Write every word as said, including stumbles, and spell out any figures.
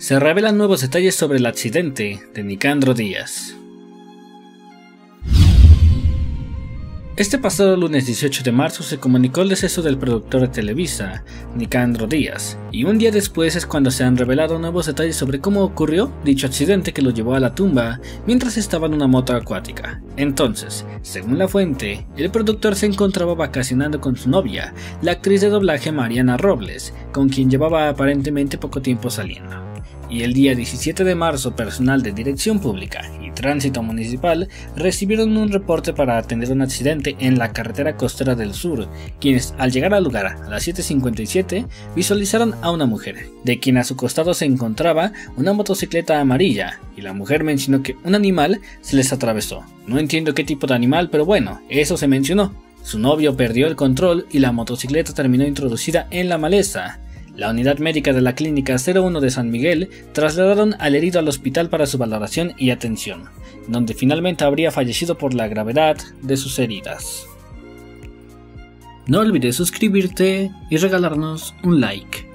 Se revelan nuevos detalles sobre el accidente de Nicandro Díaz. Este pasado lunes dieciocho de marzo se comunicó el deceso del productor de Televisa, Nicandro Díaz, y un día después es cuando se han revelado nuevos detalles sobre cómo ocurrió dicho accidente que lo llevó a la tumba mientras estaba en una moto acuática. Entonces, según la fuente, el productor se encontraba vacacionando con su novia, la actriz de doblaje Mariana Robles, con quien llevaba aparentemente poco tiempo saliendo. Y el día diecisiete de marzo, personal de Dirección Pública y Tránsito Municipal recibieron un reporte para atender un accidente en la carretera costera del sur, quienes al llegar al lugar a las siete cincuenta y siete visualizaron a una mujer, de quien a su costado se encontraba una motocicleta amarilla, y la mujer mencionó que un animal se les atravesó. No entiendo qué tipo de animal, pero bueno, eso se mencionó. Su novio perdió el control y la motocicleta terminó introducida en la maleza. La unidad médica de la Clínica cero uno de San Miguel trasladaron al herido al hospital para su valoración y atención, donde finalmente habría fallecido por la gravedad de sus heridas. No olvides suscribirte y regalarnos un like.